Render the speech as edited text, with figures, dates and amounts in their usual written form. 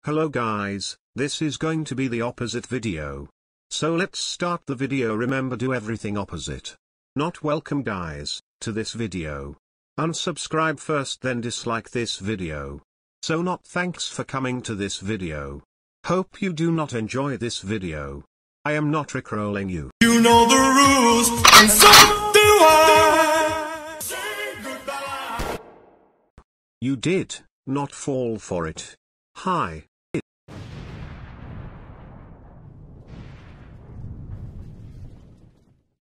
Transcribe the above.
Hello guys, this is going to be the opposite video. So let's start the video. Remember, do everything opposite. Not welcome guys, to this video. Unsubscribe first, then dislike this video. So not thanks for coming to this video. Hope you do not enjoy this video. I am not rickrolling you. You know the rules, and so do I. Say goodbye. You did not fall for it. Hi,